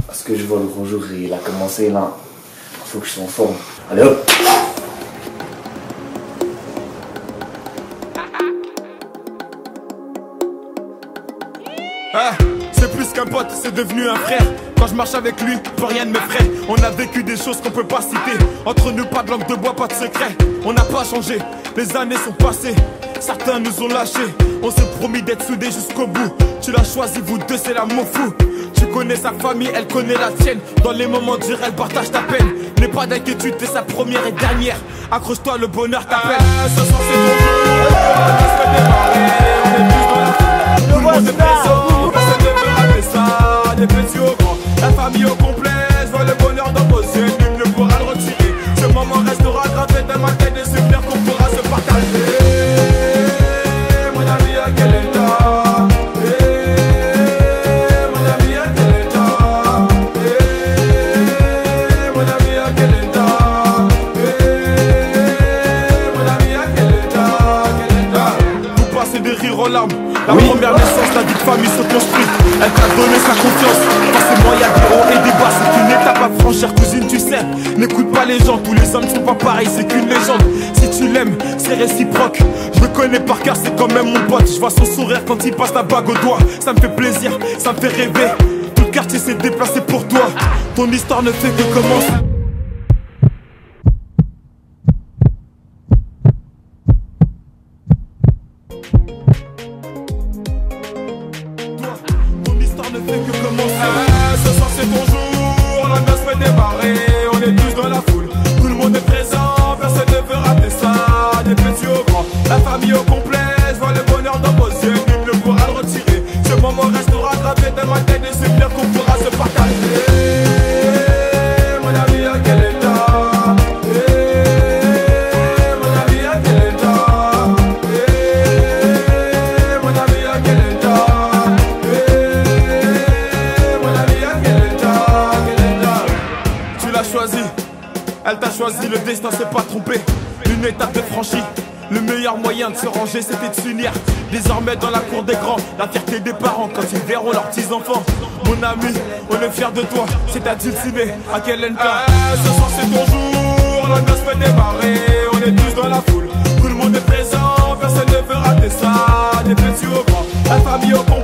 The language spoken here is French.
Parce que je vois le gros jour, il a commencé là. Faut que je sois en forme. Allez hop! Ah, c'est plus qu'un pote, c'est devenu un frère. Quand je marche avec lui, plus rien ne m'effraie. On a vécu des choses qu'on peut pas citer. Entre nous, pas de langue de bois, pas de secret. On n'a pas changé, les années sont passées. Certains nous ont lâchés. On s'est promis d'être soudés jusqu'au bout. Tu l'as choisi, vous deux, c'est l'amour fou. Tu connais sa famille, elle connaît la tienne. Dans les moments durs, elle partage ta peine. N'aie pas d'inquiétude, t'es sa première et dernière. Accroche-toi, le bonheur t'appelle. Ce soir c'est ton jour, on se fait démarrer. On est tous dans la foule, tout le monde est présent. Personne ne veut rater ça, des petits au grand. La famille au complet, je vois le bonheur dans vos yeux. Nul ne pourra le retirer. Ce moment restera gravé dans ma tête. Des souvenirs qu'on pourra se partager. Mon ami, à quel état? La première naissance, la vie de famille se construit. Elle t'a donné sa confiance. Forcément y'a des hauts et des bas. C'est une étape à franchir, cousine, tu sais. N'écoute pas les gens, tous les hommes sont pas pareils. C'est qu'une légende, si tu l'aimes, c'est réciproque. Je le connais par cœur, c'est quand même mon pote. Je vois son sourire quand il passe la bague au doigt. Ça me fait plaisir, ça me fait rêver. Tout le quartier s'est déplacé pour toi. Ton histoire ne fait que commencer. Ce soir c'est ton jour, la noce fait démarrer. On est tous dans la foule, tout le monde est présent. Personne ne veut rater ça, des petits au grand. La famille au complet, je vois le bonheur dans vos yeux. Nul ne pourra le retirer. Ce moment restera gravé dans ma tête. Des souvenirs qu'on pourra se partager. Mon ami, à quel état? Mon ami, à quel état? Mon ami, à quel état? Elle t'a choisi, le destin s'est pas trompé. Une étape de franchie. Le meilleur moyen de se ranger, c'était de s'unir. Désormais dans la cour des grands, la fierté des parents quand ils verront leurs petits-enfants. Mon ami, on est fiers de toi, c'est à Dulciné, à quel endroit. Ce soir c'est ton jour, la noce fait démarrer. On est tous dans la foule, tout le monde est présent. Personne ne veut rater ça, des petits au grand. La famille au grand.